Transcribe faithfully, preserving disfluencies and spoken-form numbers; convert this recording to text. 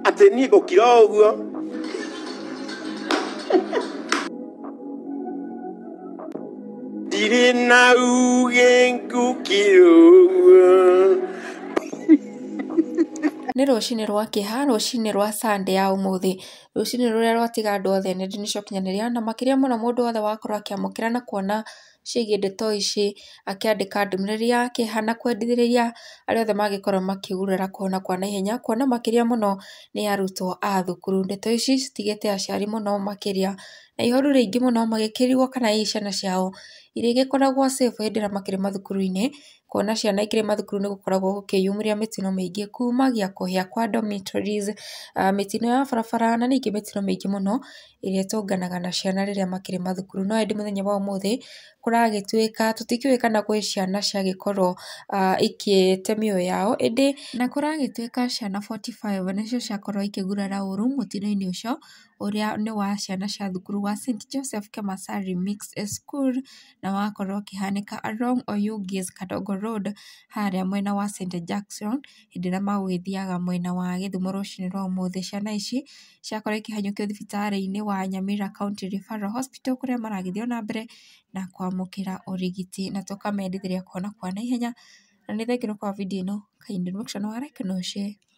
Ati ni gukira uguo ndiri na uge ngukira uguo. Nĩ rũcinĩ rwa kĩeha, rũcinĩ rwa Sunday ya ũmũthĩ, rũcinĩ rũrĩa rwatiga andũ othe nĩ cokinyanĩria na makĩria mũno mũndũ wothe wakorwo akĩamũkĩra na kuona ciĩgiĩ ndeto ici, akĩandĩka ndũmĩrĩri ya kĩeha na kwendithĩrĩria arĩa othe mangĩkorwo makĩgurara kuona kwa naihenya, kuona makĩria mũno nĩ arutwo a thukuru. Ndeto ici citigĩte aciari mũno makĩria na ihoru rĩingĩ mũno magĩkĩrigwo kana hihi ciana ciao irĩgĩkoragwo safe hĩndĩ ĩrĩa makĩrĩ mathukuru-inĩ, kuona ciana ikĩrĩ mathukuru nĩ gũkoragwo gũkĩyumĩria mĩtino mĩingĩ kumagia kũhĩa kwa dormitories, uh, mĩtino ya barabara na ningĩ mĩtino mĩingĩ mũno ĩrĩa ĩtũnganaga na ciana rĩrĩa makĩrĩ mathukuru. No ĩndĩ mũthenya wa ũmũthĩ kũragĩtuĩka tũtikĩũĩ kana gwĩ ciana ciagĩkorwo uh, ikĩte mĩoyo yao, ĩndĩ na kũragĩtuĩka ciana forty five nĩcio ciakorwo ikĩgurara ũru mũtino-inĩ ũcio ũrĩa nĩ wa ciana cia thukuru wa Saint Joseph Kemasari Mixed School na wakorwo ũkĩhanĩka along Oyugis Kadongo Road harĩa mwena wa Saint Jackson hĩndĩ ĩrĩa magũgĩthiaga mwena wa Gĩthumo rũcinĩ rwa ũmũthĩ. Ciana ici ciakorwo ikĩhanyũkio thibitarĩ-inĩ wa Nyamira County Referral Hospital kũrĩa maragĩthiĩ na mbere na kwamũkĩra ũrigiti, na tũkamendithĩria kuona kwa naihenya. Na nĩ thengiũ kwa video ĩno, kindly make sure no like na share.